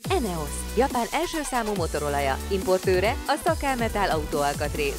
ENEOS, Japán első számú motorolaja, importőre a Szakámetál autóalkatrész.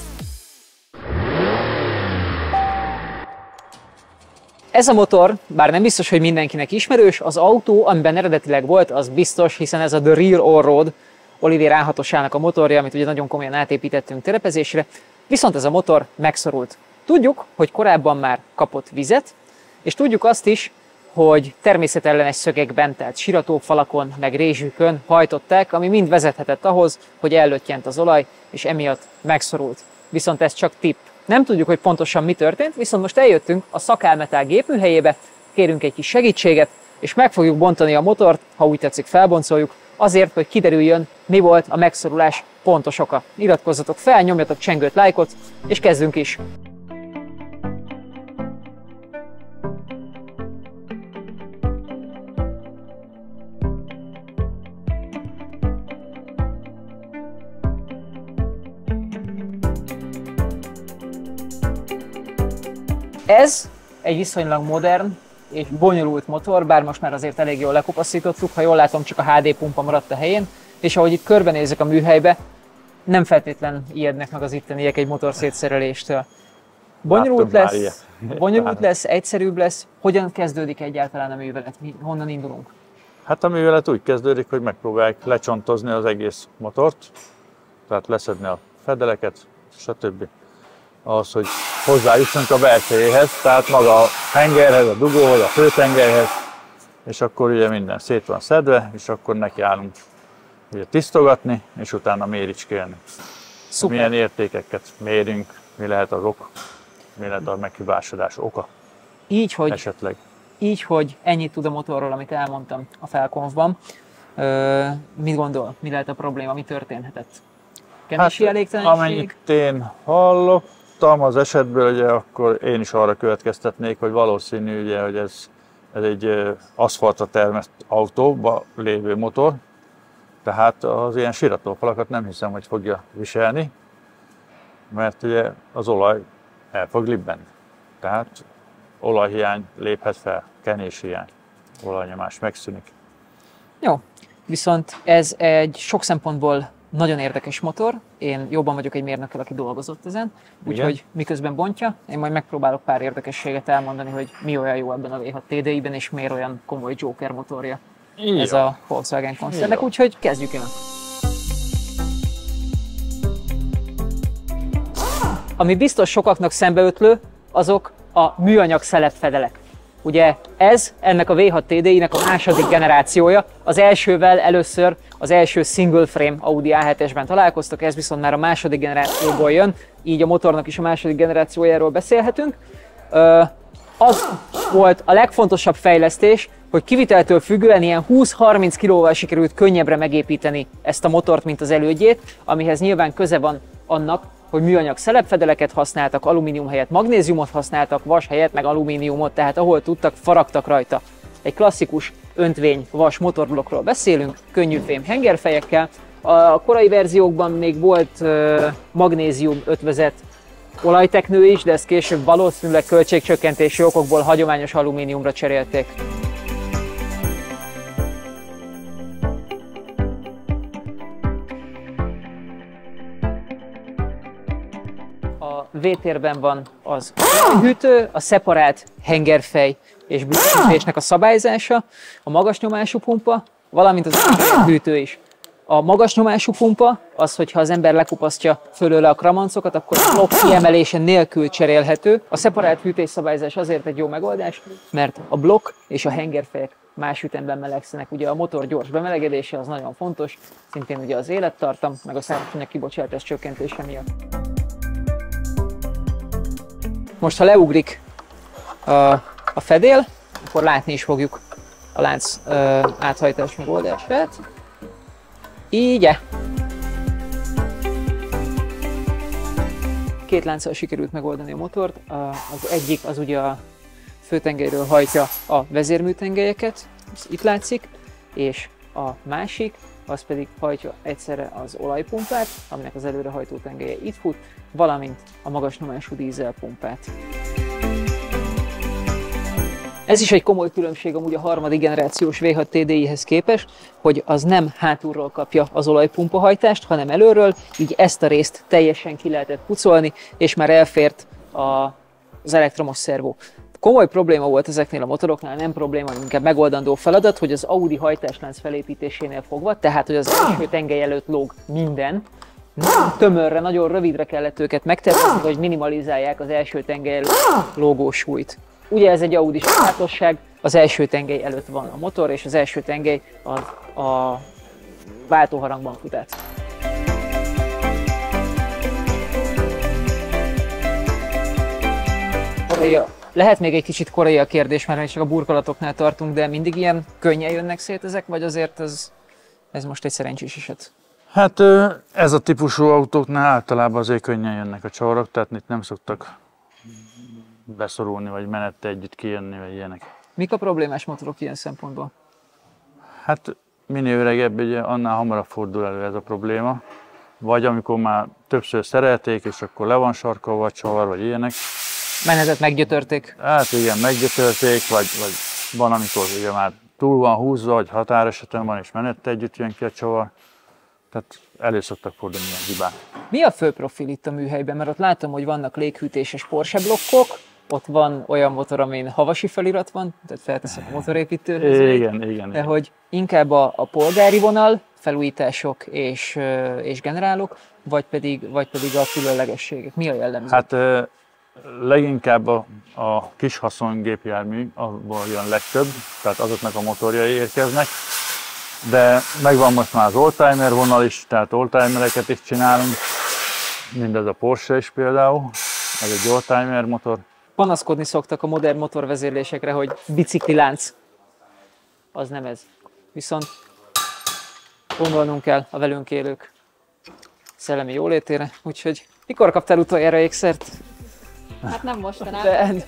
Ez a motor, bár nem biztos, hogy mindenkinek ismerős, az autó, amiben eredetileg volt, az biztos, hiszen ez a The Rear Allroad, Oliver A6-osának a motorja, amit ugye nagyon komolyan átépítettünk terepezésre, viszont ez a motor megszorult. Tudjuk, hogy korábban már kapott vizet, és tudjuk azt is, hogy természetellenes szögekben, tehát siratófalakon, meg rézsükön hajtották, ami mind vezethetett ahhoz, hogy ellöttyent az olaj, és emiatt megszorult. Viszont ez csak tipp. Nem tudjuk, hogy pontosan mi történt, viszont most eljöttünk a Szakámetál gépműhelyébe, kérünk egy kis segítséget, és meg fogjuk bontani a motort, ha úgy tetszik felboncoljuk, azért, hogy kiderüljön, mi volt a megszorulás pontos oka. Iratkozzatok fel, nyomjatok csengőt, lájkot, és kezdünk is! Ez egy viszonylag modern és bonyolult motor, bár most már azért elég jól lekopaszítottuk, ha jól látom, csak a HD pumpa maradt a helyén, és ahogy itt körbenézek a műhelybe, nem feltétlen ijednek meg az itteniek egy motor szétszereléstől. Bonyolult lesz, egyszerűbb lesz. Hogyan kezdődik egyáltalán a művelet? Honnan indulunk? Hát a művelet úgy kezdődik, hogy megpróbáljuk lecsontozni az egész motort, tehát leszedni a fedeleket, stb. Ahhoz, hogy hozzájussunk a belsejéhez, tehát maga a hengerhez, a dugóhoz, a főtengerhez, és akkor ugye minden szét van szedve, és akkor nekiállunk ugye tisztogatni, és utána méricskélni. Szuper. Milyen értékeket mérünk, mi lehet az ok, mi lehet a meghibásodás oka esetleg. Így, hogy ennyit tud a motorról, amit elmondtam a felkonfban, mit gondol, mi lehet a probléma, mi történhetett? Kenési elégtelenség? Amennyit én hallottam az esetből, ugye, akkor én is arra következtetnék, hogy valószínű, ugye, hogy ez egy aszfaltra termett autóba lévő motor, tehát az ilyen siratófalakat nem hiszem, hogy fogja viselni, mert ugye az olaj el fog libbenni. Tehát olajhiány léphet fel, kenéshiány, olajnyomás megszűnik. Jó, viszont ez egy sok szempontból nagyon érdekes motor. Én jobban vagyok egy mérnökkel, aki dolgozott ezen, úgyhogy miközben bontja, én majd megpróbálok pár érdekességet elmondani, hogy mi olyan jó ebben a V6 TDI-ben, és miért olyan komoly Joker motorja ez a Volkswagen koncernek, úgyhogy kezdjük el. Ami biztos sokaknak szembeötlő, azok a műanyag szelepfedelek. Ugye ez ennek a V6 TDI-nek a második generációja, az elsővel először az első single frame Audi A7-esben találkoztak, ez viszont már a második generációból jön, így a motornak is a második generációjáról beszélhetünk. Az volt a legfontosabb fejlesztés, hogy kiviteltől függően ilyen 20-30 kilóval sikerült könnyebbre megépíteni ezt a motort, mint az elődjét, amihez nyilván köze van annak, hogy műanyag szelepfedeleket használtak, alumínium helyett magnéziumot használtak, vas helyett meg alumíniumot, tehát ahol tudtak, faragtak rajta. Egy klasszikus öntvény vas motorblokkról beszélünk, könnyű fém hengerfejekkel. A korai verziókban még volt magnézium ötvözet olajteknő is, de ezt később valószínűleg költségcsökkentési okokból hagyományos alumíniumra cserélték. A V-térben van az hűtő, a szeparált hengerfej és blütenésnek a szabályzása, a magas nyomású pumpa, valamint az hűtő is. A magas nyomású pumpa az, hogyha az ember lekupasztja fölőle a kramancokat, akkor a blokk kiemelése nélkül cserélhető. A szeparált hűtésszabályzás azért egy jó megoldás, mert a blokk és a hengerfejek más ütemben melegszenek. Ugye a motor gyors bemelegedése az nagyon fontos, szintén ugye az élettartam, meg a szárazanyag kibocsátás csökkentése miatt. Most, ha leugrik a fedél, akkor látni is fogjuk a lánc áthajtás megoldását. Így. Két lánccal sikerült megoldani a motort. Az egyik az ugye a főtengelyről hajtja a vezérműtengelyeket, ez itt látszik, és a másik az pedig hajtja egyszerre az olajpumpát, aminek az előrehajtó tengelye itt fut, valamint a magas nyomású dízelpumpát. Ez is egy komoly különbség amúgy a harmadik generációs V6 TDI-hez képest, hogy az nem hátulról kapja az olajpumpahajtást, hanem előről, így ezt a részt teljesen ki lehetett pucolni, és már elfért az elektromos szervó. Komoly probléma volt ezeknél a motoroknál, nem probléma, inkább megoldandó feladat, hogy az Audi hajtáslánc felépítésénél fogva, tehát hogy az első tengely előtt lóg minden, tömörre, nagyon rövidre kellett őket megtervezni, hogy minimalizálják az első tengely előtt lógó súlyt. Ugye ez egy Audi sajátosság, az első tengely előtt van a motor, és az első tengely a váltóharangban fut át. Lehet még egy kicsit korai a kérdés, mert még csak a burkolatoknál tartunk, de mindig ilyen könnyen jönnek szét ezek, vagy azért ez most egy szerencsés eset? Hát ez a típusú autóknál általában azért könnyen jönnek a csavarok, tehát itt nem szoktak beszorulni, vagy menette együtt kijönni, vagy ilyenek. Mik a problémás motorok ilyen szempontból? Hát minél öregebb, ugye, annál hamarabb fordul elő ez a probléma. Vagy amikor már többször szerelték, és akkor le van sarkolva a csavar, vagy ilyenek. Menetet meggyötörték? Hát igen, meggyötörték, vagy van, amikor ugye már túl van húzva, vagy határeseten van, és menette együtt jön ki a csavar. Tehát elő szoktak fordulni ilyen hibák. Mi a fő profil itt a műhelyben? Mert ott látom, hogy vannak léghűtéses Porsche blokkok, ott van olyan motor, amin havasi felirat van, tehát felteszem a motorépítőhöz. Igen. De hogy inkább a polgári vonal, felújítások és generálok, vagy pedig a különlegességek. Mi a jellemző? Hát leginkább a kis haszongépjármű, abból jön legtöbb, tehát azoknak a motorjai érkeznek. De megvan most már az oldtimer vonal is, tehát oldtimereket is csinálunk. Mindez a Porsche is például, ez egy oldtimer motor. Panaszkodni szoktak a modern motorvezérlésekre, hogy biciklilánc. Az nem ez. Viszont gondolnunk kell a velünk élők szellemi jólétére, úgyhogy mikor kaptál utoljára ékszert? Hát nem mostanában.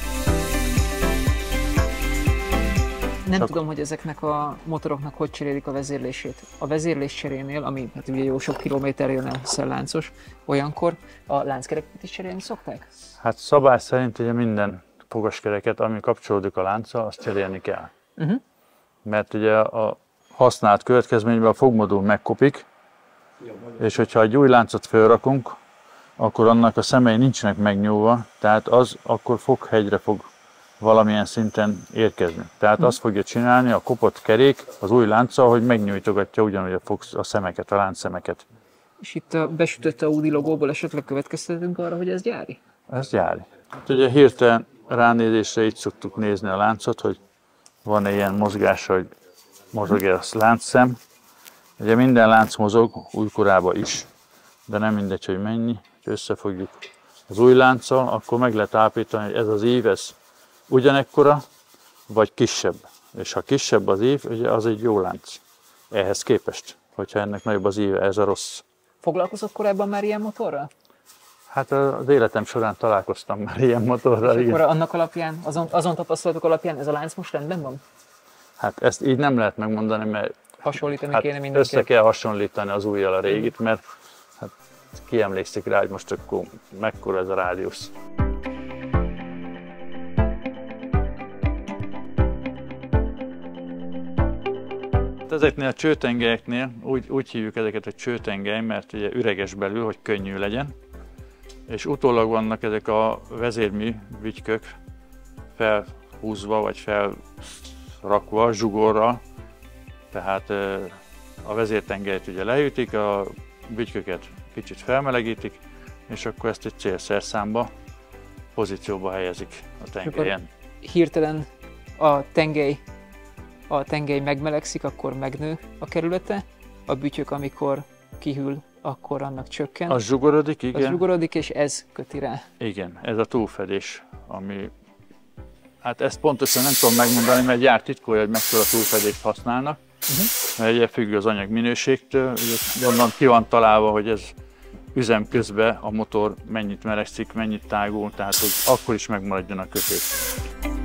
Nem tudom, hogy ezeknek a motoroknak hogy cserélik a vezérlését. A vezérlés cserénél, ami hát ugye jó sok kilométer jön el, hiszen láncos, olyankor a lánckereket is cserélni szokták? Hát szabály szerint ugye minden fogaskereket, ami kapcsolódik a lánccal, azt cserélni kell. Mert ugye a használt következményben a fogmodul megkopik, és hogyha egy új láncot felrakunk, akkor annak a szemei nincsenek megnyúlva, tehát az akkor foghegyre fog valamilyen szinten érkezni. Tehát azt fogja csinálni a kopott kerék az új lánccal, hogy megnyújtogatja ugyanúgy a szemeket, a láncszemeket. És itt a besütött Audi logóból esetleg következtetünk arra, hogy ez gyári? Ez gyári. Hát ugye hirtelen ránézésre így szoktuk nézni a láncot, hogy van-e ilyen mozgás, hogy mozog-e a láncszem. Ugye minden lánc mozog, újkorában is, de nem mindegy, hogy mennyi. Ha összefogjuk az új lánccal, akkor meg lehet állapítani, hogy ez az ív, ez ugyanekkora, vagy kisebb. És ha kisebb az ív, ugye az egy jó lánc. Ehhez képest, hogyha ennek nagyobb az íve, ez a rossz. Foglalkozott korábban már ilyen motorral? Hát az életem során találkoztam már ilyen motorral. És akkor annak alapján, azon tapasztalatok alapján ez a lánc most rendben van? Hát ezt így nem lehet megmondani, mert hasonlítani kéne mindenképp. Össze kell hasonlítani az újjal a régit, mert hát ki emlékszik rá, hogy most akkor mekkora ez a rádiusz. Ezeknél a csőtengelyeknél úgy hívjuk ezeket, hogy csőtengely, mert ugye üreges belül, hogy könnyű legyen. És utólag vannak ezek a vezérmű bütykök felhúzva vagy felrakva zsugorral. Tehát a vezértengelyt ugye leütik, a bütyköket kicsit felmelegítik, és akkor ezt egy célszerszámba, pozícióba helyezik a tengelyen. Hirtelen a tengely megmelegszik, akkor megnő a kerülete, a bütyök, amikor kihűl, akkor annak csökken. Az zsugorodik, igen. Az zsugorodik, és ez köti rá. Igen, ez a túlfedés, ami... Hát ezt pontosan nem tudom megmondani, mert gyár titkolja, hogy mekkora túlfedést használnak. Mert ugye függ az anyag minőségtől, onnan ki van találva, hogy ez üzem közben a motor mennyit melegszik, mennyit tágul, tehát hogy akkor is megmaradjon a kötés.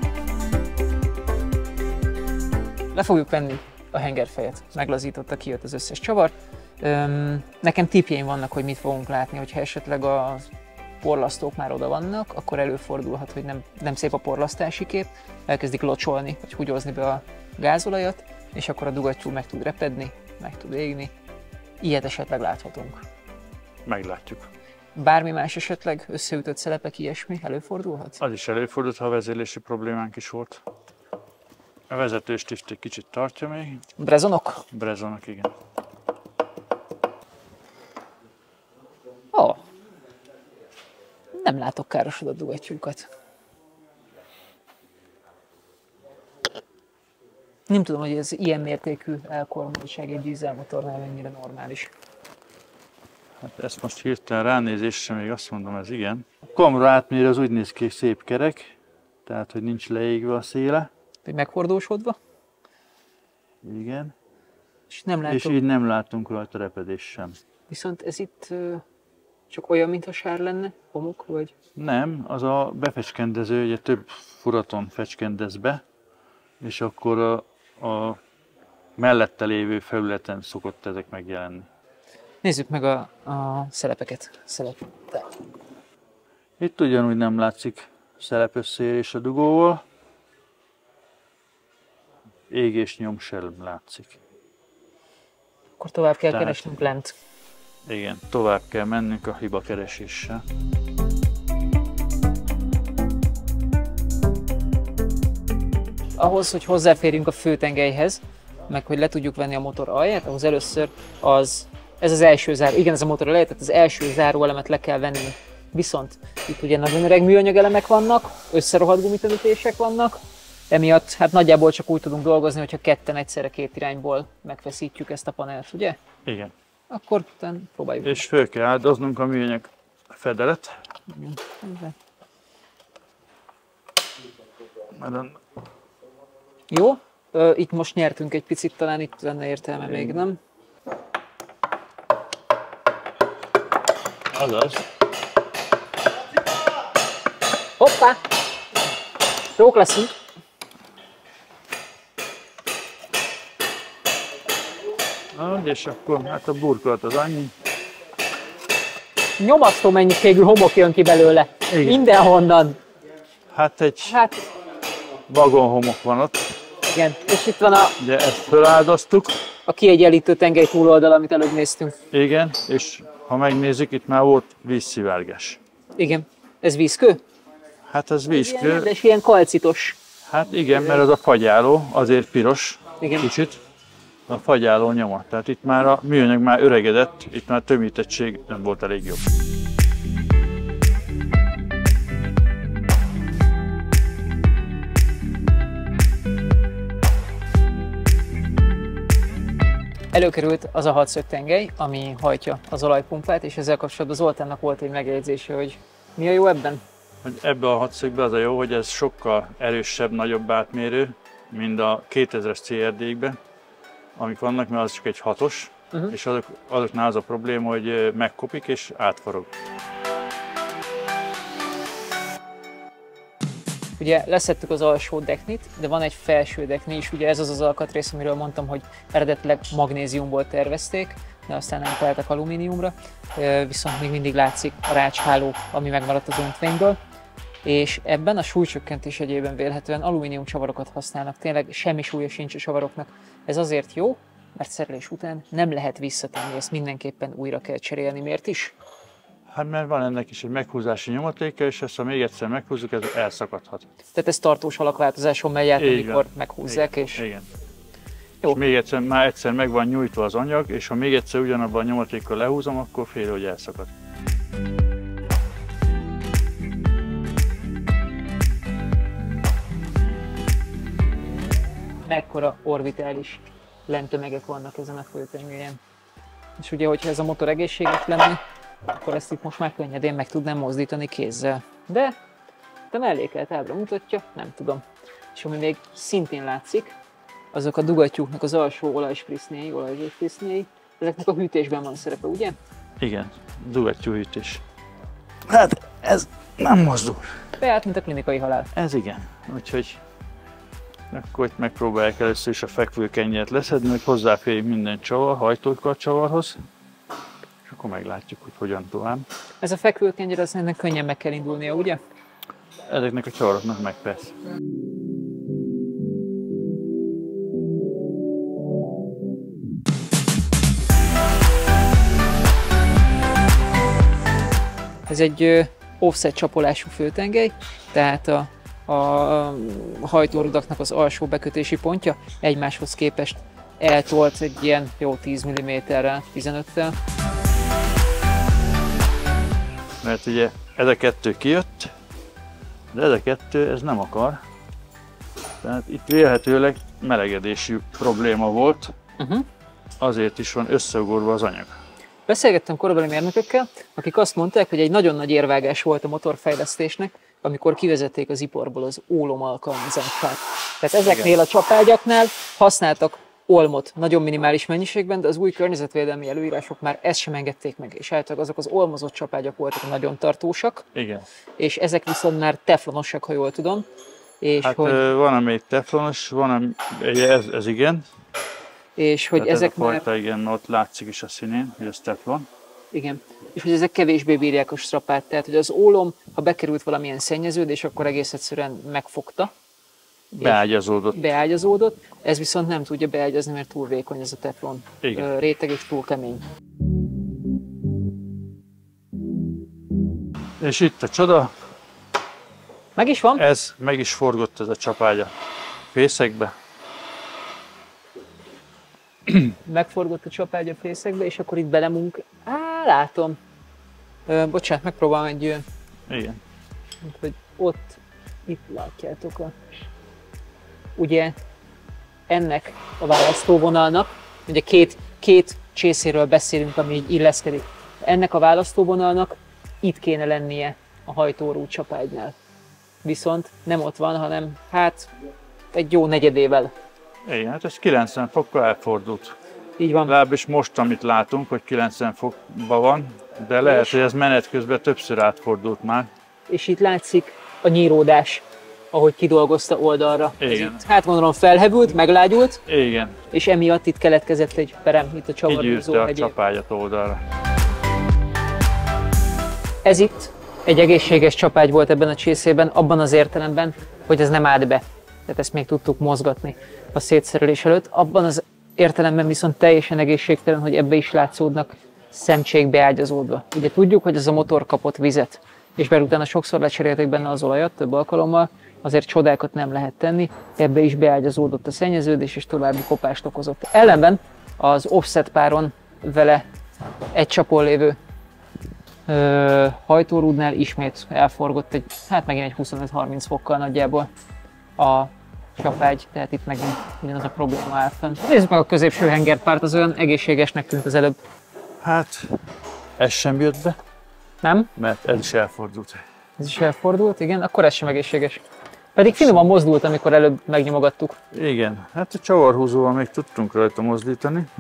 Le fogjuk venni a hengerfejet, meglazította, kijött az összes csavar. Nekem tippjeim vannak, hogy mit fogunk látni, hogyha esetleg a porlasztók már oda vannak, akkor előfordulhat, hogy nem szép a porlasztási kép, elkezdik locsolni, vagy húgyozni be a gázolajat, és akkor a dugattyú meg tud repedni, meg tud égni. Ilyet esetleg láthatunk. Meglátjuk. Bármi más esetleg, összeütött szelepek, ilyesmi előfordulhat? Az is előfordult, ha a vezérlési problémánk is volt. A vezetőstift egy kicsit tartja még. Brezonok? Brezonok, igen. Ó, nem látok károsodott dugattyúkat. Nem tudom, hogy ez ilyen mértékű elkormoltság egy dízelmotornál mennyire normális. Hát ezt most hirtelen ránézésre még azt mondom, ez igen. A kamera átmérő az úgy néz ki, szép kerek, tehát hogy nincs leégve a széle. Hogy megfordósodva? Igen. És nem látom. És így nem látunk rajta repedés sem. Viszont ez itt csak olyan, mintha sár lenne, homok, vagy? Nem, az a befecskendező, ugye több furaton fecskendez be, és akkor a mellette lévő felületen szokott ezek megjelenni. Nézzük meg a szelepeket. Itt ugyanúgy nem látszik szelepösszérés a dugóval. Égés nyom sem látszik. Akkor tovább kell keresnünk lent. Igen, tovább kell mennünk a hiba kereséssel. Ahhoz, hogy hozzáférjünk a főtengelyhez, meg hogy le tudjuk venni a motor alját, ahhoz először ez az első záró, igen, ez a motor alja, tehát az első záróelemet le kell venni. Viszont itt ugye nagyon öreg műanyag elemek vannak, összerohadt gumitömítések vannak, emiatt hát nagyjából csak úgy tudunk dolgozni, hogyha ketten egyszerre két irányból megfeszítjük ezt a panelt, ugye? Igen. Akkor utána próbáljuk. És föl kell áldoznunk a műanyag fedelet. Jó, itt most nyertünk egy picit, talán itt lenne értelme még, nem? Azaz. Hoppá! Jók leszünk! És akkor hát a burkolat az annyi. Nyomasztó mennyiségű homok jön ki belőle. Igen. Mindenhonnan. Hát egy vagonhomok van ott. Igen, és itt van Ugye ezt feláldoztuk. a kiegyenlítő tengely túloldal, amit előbb néztünk. Igen, és ha megnézzük, itt már volt vízszivárgás. Igen. Ez vízkő? Hát ez vízkő. És ilyen kalcitos. Hát igen, mert az a fagyáló, azért piros. Igen. Kicsit. A fagyáló nyoma. Tehát itt már a műanyag már öregedett, itt már tömítettség nem volt elég jobb. Előkerült az a hatszög tengely, ami hajtja az olajpumpát, és ezzel kapcsolatban Zoltánnak volt egy megjegyzése, hogy mi a jó ebben? Ebben a hatszögben az a jó, hogy ez sokkal erősebb, nagyobb átmérő, mint a 2000-es CRD-kben, amik vannak, mert az csak egy 6-os, és azoknál az a probléma, hogy megkopik és átforog. Ugye leszettük az alsó deknit, de van egy felső dekni is, ugye ez az az alkatrész, amiről mondtam, hogy eredetileg magnéziumból tervezték, de aztán átálltak alumíniumra, viszont még mindig látszik a rácsháló, ami megmaradt az öntvényből. És ebben a súlycsökkentés egyében vélhetően alumínium csavarokat használnak, tényleg semmi súlya sincs a csavaroknak. Ez azért jó, mert szerelés után nem lehet visszatenni, ezt mindenképpen újra kell cserélni. Miért is? Hát mert van ennek is egy meghúzási nyomatéka, és ezt ha még egyszer meghúzzuk, ez elszakadhat. Tehát ez tartós alakváltozáson megy át, amikor meghúzzák, igen, és... Igen. Jó. És még egyszer, már egyszer meg van nyújtva az anyag, és ha még egyszer ugyanabban a nyomatékkal lehúzom, akkor félre, hogy elszakad. Mekkora orbitális lenttömegek vannak ezen a főtengelyen. És ugye, hogyha ez a motor egészséges lenne, akkor ezt itt most már könnyedén meg tudnám mozdítani kézzel. De a mellékelt ábra mutatja, nem tudom. És ami még szintén látszik, azok a dugattyúknak az alsó olajzsésprisznéi, ezeknek a hűtésben van szerepe, ugye? Igen, dugattyúhűtés. Hát ez nem mozdul. Tehát, mint a klinikai halál. Ez igen. Úgyhogy akkor itt megpróbálják először is a fekvőkennyet leszedni, hogy hozzáférjünk minden csavar, hajtókkal csavarhoz. És akkor meglátjuk, hogy hogyan tovább. Ez a fekvőkenyér, az ennek könnyen meg kell indulnia, ugye? Ezeknek a csavaroknak meg persze. Ez egy offset csapolású főtengely, tehát a hajtórudaknak az alsó bekötési pontja egymáshoz képest eltolt egy ilyen jó 10 mm-rel, 15-tel. Mert ugye ez a kettő kijött, de ez a kettő ez nem akar. Tehát itt vélhetőleg melegedési probléma volt, azért is van összeugorva az anyag. Beszélgettem korabeli mérnökökkel, akik azt mondták, hogy egy nagyon nagy érvágás volt a motorfejlesztésnek, amikor kivezették az iparból az ólom alkalmazott fát. Tehát ezeknél a csapágyaknál használtak olmot nagyon minimális mennyiségben, de az új környezetvédelmi előírások már ezt sem engedték meg, és általában azok az olmozott csapágyak voltak nagyon tartósak, Igen. és ezek viszont már teflonosak, ha jól tudom. És Hát hogy, van amelyik teflonos, van ez igen. és hogy tehát ezek ez a fajta, igen, ott látszik is a színén, hogy ez teflon. Igen. És hogy ezek kevésbé bírják a strapát, tehát hogy az ólom, ha bekerült valamilyen szennyeződés, akkor egész egyszerűen megfogta. Beágyazódott, ez viszont nem tudja beágyazni, mert túl vékony ez a teflon réteg és túl kemény. És itt a csoda. Meg is van? Ez meg is forgott ez a csapágy a fészekbe. Megforgott a csapágy a fészekbe, és akkor itt belemunk. Látom. Bocsánat, megpróbálom egy olyan. Igen. Hogy ott, itt látjátok ugye ennek a választóvonalnak, ugye két csészéről beszélünk, ami így illeszkedik. Ennek a választóvonalnak itt kéne lennie a hajtórú csapágynál. Viszont nem ott van, hanem hát egy jó negyedével. Igen, hát ez 90 fokkal elfordult. Így van. Legalábbis most, amit látunk, hogy 90 fokban van, de lehet, hogy ez menet közben többször átfordult már. És itt látszik a nyíródás, ahogy kidolgozta oldalra. Igen. Itt, hát gondolom felhevült, meglágyult, Igen. és emiatt itt keletkezett egy perem, itt a Így csavarhúzó űrte a hegyén. csapágyat oldalra. Ez itt egy egészséges csapágy volt ebben a csészében, abban az értelemben, hogy ez nem állt be. Tehát ezt még tudtuk mozgatni a szétszerelés előtt. Abban az értelemben viszont teljesen egészségtelen, hogy ebbe is látszódnak szemcsék beágyazódva. Ugye tudjuk, hogy ez a motor kapott vizet, és bár utána sokszor lecserélték benne az olajat több alkalommal, azért csodákat nem lehet tenni, ebbe is beágyazódott a szennyeződés, és további kopást okozott. Ellenben az offset páron vele egy csapon lévő hajtórúdnál ismét elforgott hát megint egy 25-30 fokkal nagyjából a csapágy, tehát itt megint ugyanaz a probléma áll fenn. Nézzük meg a középső hengerpárt, az olyan egészségesnek tűnt az előbb. Hát, ez sem jött be. Nem? Mert ez is elfordult. Ez is elfordult, igen, akkor ez sem egészséges. Pedig finoman mozdult, amikor előbb megnyomogattuk. Igen, hát a csavarhúzóval még tudtunk rajta mozdítani.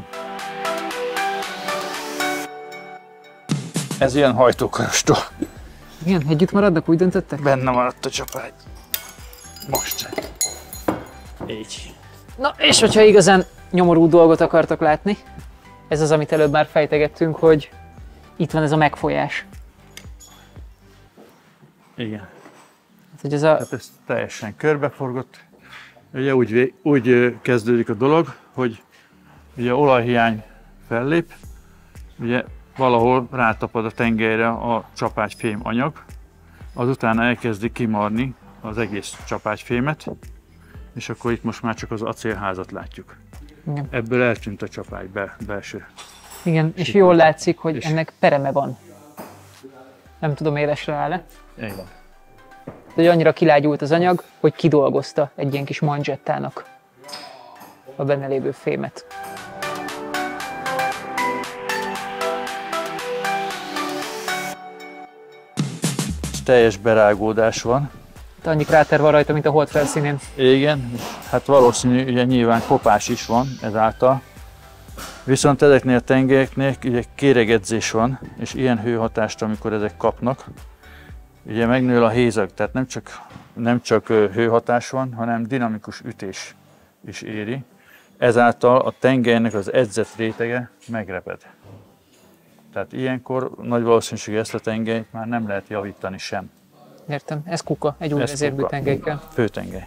Ez ilyen hajtókarostól. Igen, együtt maradnak, úgy döntöttek? Benne maradt a csapágy. Most. Így. Na, és hogyha igazán nyomorú dolgot akartak látni, ez az, amit előbb már fejtegettünk, hogy itt van ez a megfolyás. Igen. Hát, hogy ez ez teljesen körbeforgott. Ugye úgy kezdődik a dolog, hogy ugye olajhiány fellép, ugye valahol rátapad a tengelyre a csapágyfém anyag, azután elkezdi kimarni az egész csapágyfémet, és akkor itt most már csak az acélházat látjuk. Igen. Ebből eltűnt a csapágy belső. Igen, és jól látszik, hogy ennek pereme van. Nem tudom, élesre áll-e. Igen. Hogy annyira kilágyult az anyag, hogy kidolgozta egy ilyen kis manzsettának a benne lévő fémet. Teljes berágódás van. De annyi kráter van rajta, mint a hold felszínén. Igen, hát valószínű, ugye nyilván kopás is van ezáltal. Viszont ezeknél a tengelyeknél ugye kéregedzés van, és ilyen hőhatást, amikor ezek kapnak, ugye megnő a hézag, tehát nem csak hőhatás van, hanem dinamikus ütés is éri. Ezáltal a tengelynek az edzett rétege megreped. Tehát ilyenkor nagy valószínűség ezt a tengelyt már nem lehet javítani sem. Értem, ez kuka, egy új vezérbű tengely kell. Főtengely.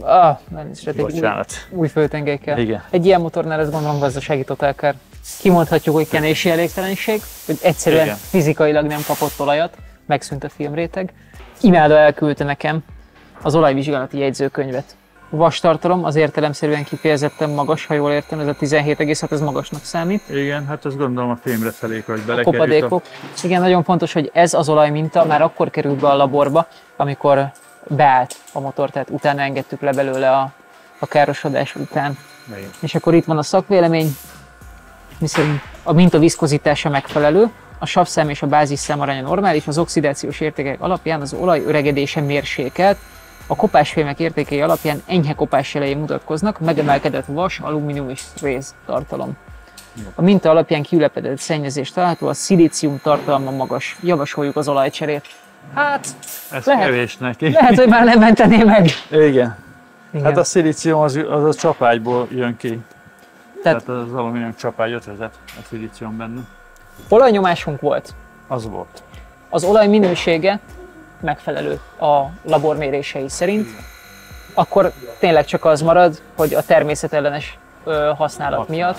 Bocsánat. Új főtengely kell. Igen. Egy ilyen motornál ez gondolom gazdasági totálkár. Kimondhatjuk, hogy kenési elégtelenség, hogy egyszerűen igen, fizikailag nem kapott olajat, megszűnt a filmréteg. Imádó elküldte nekem az olajvizsgálati jegyzőkönyvet. Vastartalom az értelemszerűen kifejezetten magas, ha jól értem, ez a 17,6, ez magasnak számít. Igen, hát ezt gondolom a fémre felék, hogy A belekerült. kopadékok. Igen, nagyon fontos, hogy ez az olajminta már akkor került be a laborba, amikor beállt a motor, tehát utána engedtük le belőle a károsodás után. Igen. És akkor itt van a szakvélemény, miszerint a minta viszkozitása megfelelő, a savszám és a bázisszám aránya normális, az oxidációs értékek alapján az olaj öregedése mérsékelt, a kopásfémek értékei alapján enyhe kopás jelei mutatkoznak, megemelkedett vas, alumínium és réz tartalom. A minta alapján kiülepedett szennyezés található, a szilícium tartalma magas. Javasoljuk az olajcserét. Hát, Ez lehet, kevés neki. lehet, hogy már nem mentené meg. Igen. Igen. Hát a szilícium az a csapágyból jön ki. Tehát Tehát az alumínium csapágy ötvözet, a szilícium benne. olajnyomásunk volt. Az volt. Az olaj minősége megfelelő a labormérései szerint, akkor tényleg csak az marad, hogy a természetellenes használat miatt,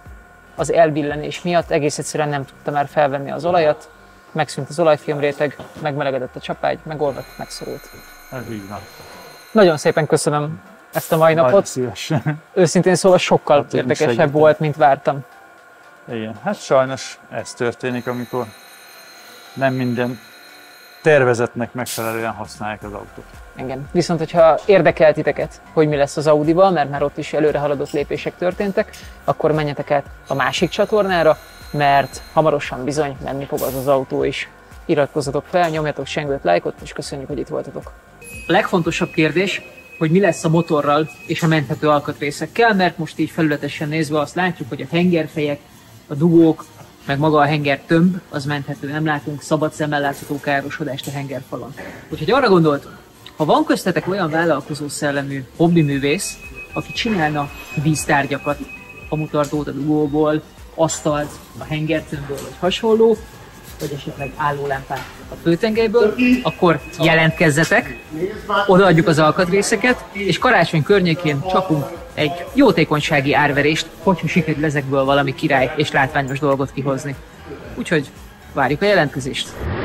az elbillenés miatt egész egyszerűen nem tudta már felvenni az olajat, megszűnt az olajfilmréteg, megmelegedett a csapágy, megolvadt, megszorult. Ez így van. Nagyon szépen köszönöm ezt a mai napot. Szívesen. Őszintén szóval sokkal Hát, én is érdekesebb segítem. volt, mint vártam. Igen, hát sajnos ez történik, amikor nem minden tervezetnek megfelelően használják az autót. Engem. Viszont, hogyha érdekel titeket, hogy mi lesz az Audival, mert már ott is előre haladott lépések történtek, akkor menjetek át a másik csatornára, mert hamarosan bizony menni fog az autó is. Iratkozzatok fel, nyomjatok sengőt, lájkot, és köszönjük, hogy itt voltatok. A legfontosabb kérdés, hogy mi lesz a motorral és a menthető alkatrészekkel, mert most így felületesen nézve azt látjuk, hogy a hengerfejek, a dugók, meg maga a henger tömb, az menthető, nem látunk szabad szemmel látható károsodást a hengerfalon. Úgyhogy arra gondoltunk, ha van köztetek olyan vállalkozó szellemű hobbiművész, aki csinálna víztárgyakat, hamutartót a dugóból, asztalt a hengertömbből vagy hasonló, vagy esetleg állólámpát a főtengelyből, akkor jelentkezzetek, odaadjuk az alkatrészeket, és karácsony környékén csapunk egy jótékonysági árverést, hogyha sikerül ezekből valami király és látványos dolgot kihozni. Úgyhogy várjuk a jelentkezést!